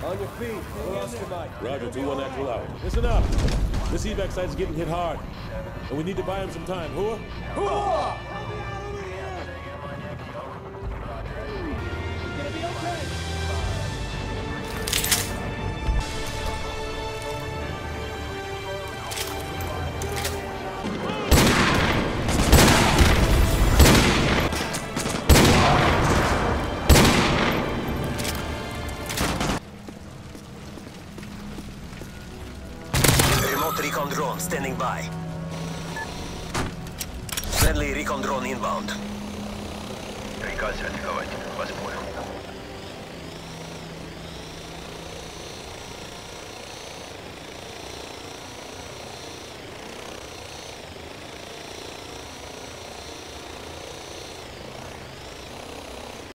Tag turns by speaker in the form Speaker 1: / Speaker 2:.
Speaker 1: On your feet. Who else am I?
Speaker 2: Roger, 2-1 actual out. Listen up. This evac site is getting hit hard. And we need to buy him some time. Hua?
Speaker 1: Hua!
Speaker 3: Recon drone standing by. Friendly recon drone inbound.
Speaker 4: Приказ отковать. Вас понял.